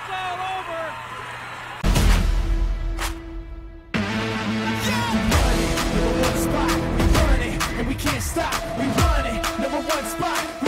It's all over. Number one spot, we burn it, and we can't stop. We run it, number one spot.